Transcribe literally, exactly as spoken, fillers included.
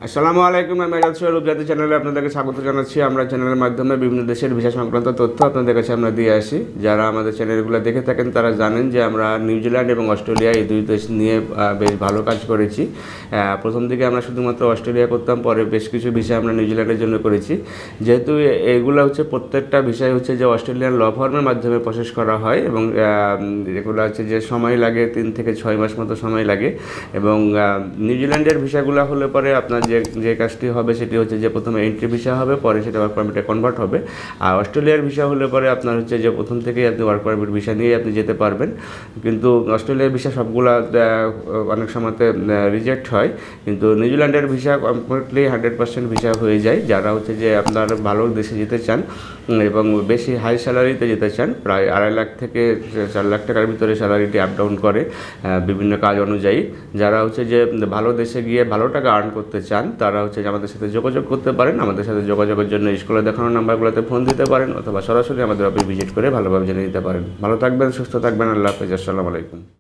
আসসালামু আলাইকুম, আমি আজাদ সোহেল উপজাতি চ্যানেলে আপনাদেরকে স্বাগত জানাচ্ছি। আমরা চ্যানেলের মাধ্যমে বিভিন্ন দেশের ভিসা সংক্রান্ত তথ্য আপনাদের কাছে আমরা দিয়ে আসি। যারা আমাদের চ্যানেলগুলো দেখে থাকেন তারা জানেন যে আমরা নিউজিল্যান্ড এবং অস্ট্রেলিয়া এই দুই দেশ নিয়ে বেশ ভালো কাজ করেছি। প্রথম দিকে আমরা শুধুমাত্র অস্ট্রেলিয়া করতাম, পরে বেশ কিছু ভিসা আমরা নিউজিল্যান্ডের জন্য করেছি। যেহেতু এগুলো হচ্ছে প্রত্যেকটা ভিসাই হচ্ছে যে অস্ট্রেলিয়ান ল ফার্মের মাধ্যমে প্রসেস করা হয় এবং এগুলো হচ্ছে যে সময় লাগে তিন থেকে ছয় মাস মতো সময় লাগে। এবং নিউজিল্যান্ডের ভিসাগুলো হলে পরে আপনার যে যে কাজটি হবে সেটি হচ্ছে যে প্রথমে এন্ট্রি ভিসা হবে, পরে সেটা ওয়ার্ক পারমিটে কনভার্ট হবে। আর অস্ট্রেলিয়ার ভিসা হলে পরে আপনার হচ্ছে যে প্রথম থেকেই আপনি ওয়ার্ক পারমিট ভিসা নিয়ে আপনি যেতে পারবেন। কিন্তু অস্ট্রেলিয়ার ভিসা সবগুলা অনেক সময়তে রিজেক্ট হয়, কিন্তু নিউজিল্যান্ডের visa completely hundred percent visa হয়ে যায়। যারা হচ্ছে যে আপনার ভালো দেশে যেতে চান এবং বেশি হাই স্যালারিতে যেতে চান, প্রায় আড়াই লাখ থেকে চার লাখ টাকার ভিতরে স্যালারিটি আপ ডাউন করে বিভিন্ন কাজ অনুযায়ী। যারা হচ্ছে যে ভালো দেশে গিয়ে ভালো টাকা আর্ন করতে চান তারা হচ্ছে যে আমাদের সাথে যোগাযোগ করতে পারেন। আমাদের সাথে যোগাযোগের জন্য স্কুলে দেখানো নাম্বারগুলোতে ফোন দিতে পারেন অথবা সরাসরি আমাদের অফিস ভিজিট করে ভালোভাবে জেনে নিতে পারেন। ভালো থাকবেন, সুস্থ থাকবেন। আল্লাহ হাফেজ। আসসালামু আলাইকুম।